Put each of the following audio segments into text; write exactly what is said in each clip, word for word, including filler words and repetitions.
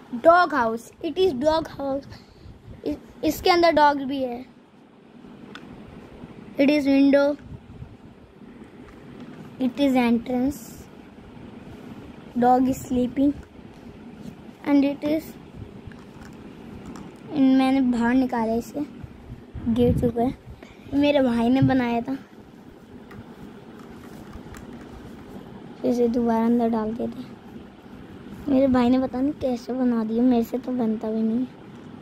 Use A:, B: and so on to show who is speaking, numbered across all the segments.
A: Dog house, it is dog house. इसके अंदर dog भी है। It is window, it is entrance, dog is sleeping and it is, मैंने बाहर निकाला इसे, गिर चुका है, मेरे भाई ने बनाया था, इसे दोबारा अंदर डाल के थे। मेरे भाई ने पता नहीं कैसे बना दिया, मेरे से तो बनता भी नहीं।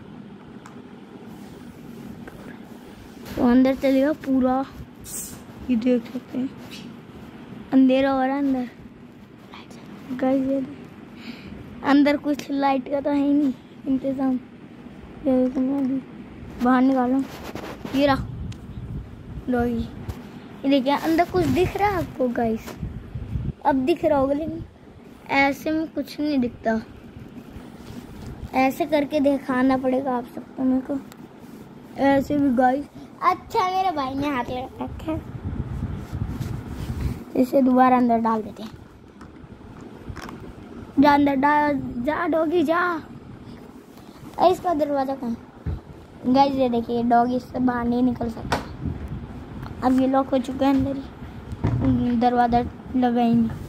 A: तो अंदर चलेगा पूरा, ये देख सकते हैं अंधेरा हो रहा है अंदर। गाइस ये अंदर कुछ लाइट का तो है ही नहीं इंतजाम। ये देखो मैं अभी बाहर निकालूं, ये रहा डॉगी। ये देखिए अंदर कुछ दिख रहा है आपको गाइस, अब दिख रहा होगा, लेकिन ऐसे में कुछ नहीं दिखता। ऐसे करके दिखाना पड़ेगा आप सबको मेरे को, ऐसे भी गाइस। अच्छा मेरे भाई ने हाथ लगा रखा है, इसे दोबारा अंदर डाल देते हैं। जा अंदर डाल, जा डॉगी जा। इसका दरवाजा कहाँ गाइस? ये देखिए डॉगी इससे बाहर नहीं निकल सकता। अब ये लॉक हो चुका है अंदर ही, दरवाजा लगा ही नहीं।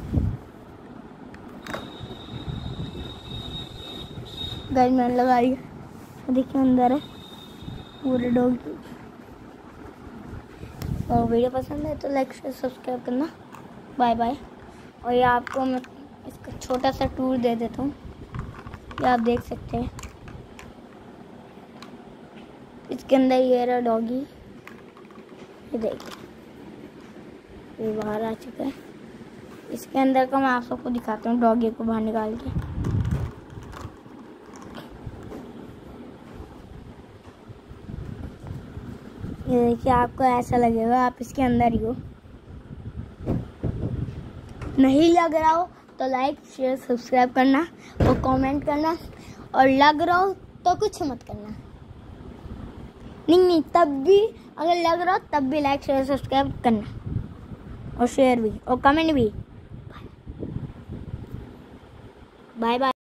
A: गाइस मैंने लगा दिया, देखिए अंदर है पूरे डॉगी। और वीडियो पसंद है तो लाइक शेयर सब्सक्राइब करना। Bye bye. और ये आपको मैं इसका छोटा सा टूर दे देता हूँ, ये आप देख सकते हैं। इसके अंदर ये रहा डॉगी, ये देखिए ये बाहर आ चुका है। इसके अंदर का मैं आप सबको दिखाता हूँ, डॉगी को बाहर निकाल के। ये देखिए आपको ऐसा लगेगा आप इसके अंदर ही हो। नहीं लग रहा हो तो लाइक शेयर सब्सक्राइब करना और कमेंट करना, और लग रहा हो तो कुछ मत करना। नहीं नहीं तब भी अगर लग रहा हो तब भी लाइक शेयर सब्सक्राइब करना, और शेयर भी और कमेंट भी। Bye bye.